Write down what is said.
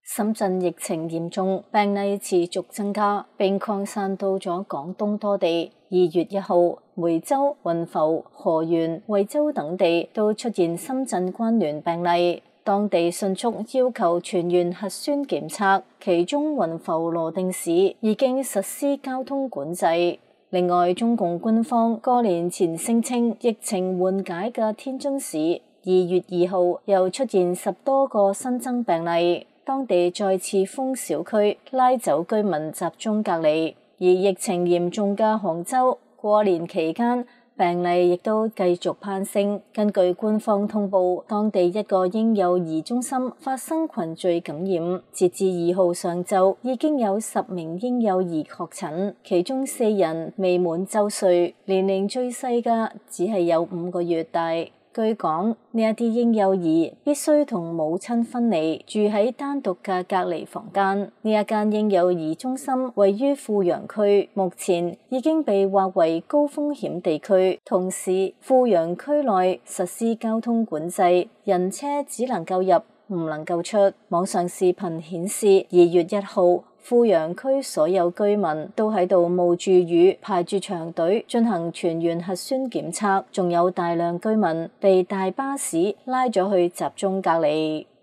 深圳疫情嚴重，病例持續增加，並擴散到咗廣東多地。2月1號，梅州、雲浮、河源、惠州等地都出現深圳關聯病例，當地迅速要求全員核酸檢測，其中雲浮羅定市已經實施交通管制。另外，中共官方過年前聲稱疫情緩解嘅天津市2月2號又出現10多個新增病例，當地再次封小區，拉走居民集中隔離。而疫情嚴重嘅杭州，過年期間病例亦都繼續攀升。根據官方通報，當地一個嬰幼兒中心發生群聚感染，截至2號上晝已經有10名嬰幼兒確診，其中4人未滿周歲，年齡最細嘅只係有5個月大。據講，呢一啲嬰幼兒必須同母親分離，住喺單獨嘅隔離房間。呢一間嬰幼兒中心位於富陽區，目前已經被劃為高風險地區。同時，富陽區內實施交通管制，人車只能夠入，唔能夠出。網上視頻顯示，2月1號，富陽區所有居民都喺度冒住雨排住長隊進行全員核酸檢測，仲有大量居民被大巴士拉咗去集中隔離。